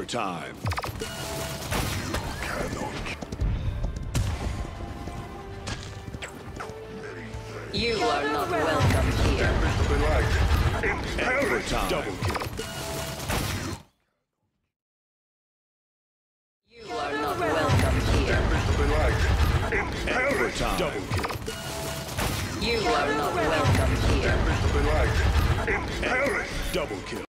Overtime. You are not welcome here. Overtime. Double kill. You are not welcome here. Overtime. Double kill. You are not welcome here. Double kill.